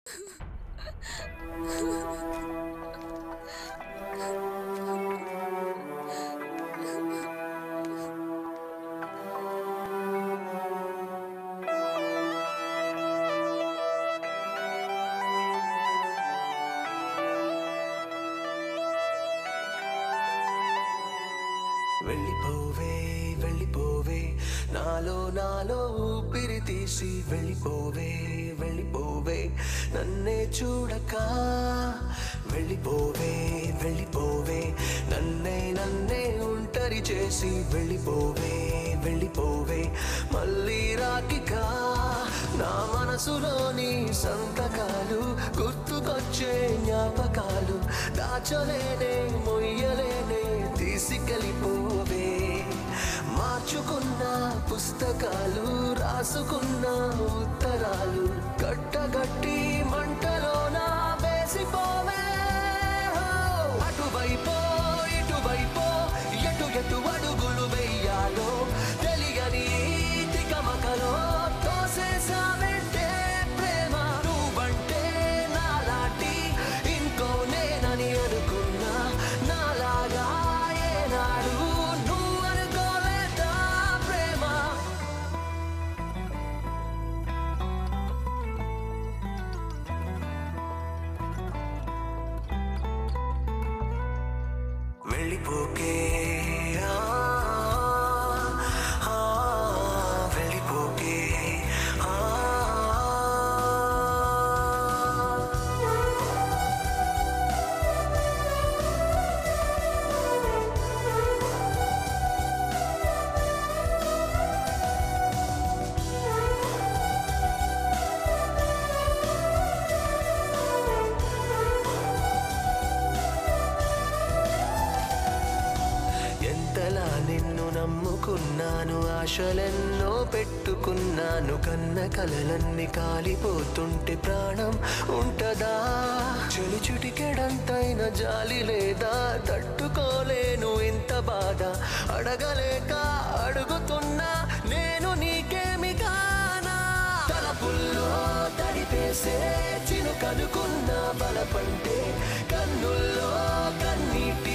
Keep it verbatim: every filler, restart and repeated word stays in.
వెళ్ళిపోవే వెళ్ళిపోవే నాలో నాలో ఊపిరి తీసి వెళ్ళిపోవే వెళ్ళిపోవే నన్నే చూడక వెళ్ళిపోవే వెళ్ళిపోవే నన్నే నన్నే ఒంటరి చేసి వెళ్ళిపోవే వెళ్ళిపోవే మళ్ళీ రాకిక నా మనసులోని సంతకాలు గుర్తుకొచ్చే జ్ఞాపకాలు దాచలేనే మొయ్యలేనే తీసుకెళ్ళిపోవే మార్చుకున్న పుస్తకాలు రాసుకున్న ఉత్తరాలు కట్టగట్టి మంటలోన వేసిపోవే అటువైపో ఇటువైపో ఎటు ఎటు అడుగులు వెయ్యాలో తెలియని తికమకలో తోసేసావంటే ప్రేమ నువ్వంటే నాలాంటి ఇంకో నేనని అనుకున్నా నాలాగా ఏనాడు నువ్వు అనుకోలేదా ప్రేమ వెళ్ళిపోకే ఆ, ఆ, వెళ్ళిపోకే ఆ ఎంతలా నిన్ను నమ్ముకున్నాను ఆశలెన్నో పెట్టుకున్నాను కన్న కలలన్నీ కాలిపోతుంటే ప్రాణం ఉంటదా చెలి చుటికెడంతైన జాలి లేదా తట్టుకోలేను ఇంత బాధ అడగలేక అడుగుతున్నా నేను నీకేమి కానా తలపుల్లో తడిపేసే చినుకనుకున్న బలపంటే కన్నుల్లో కన్నీటి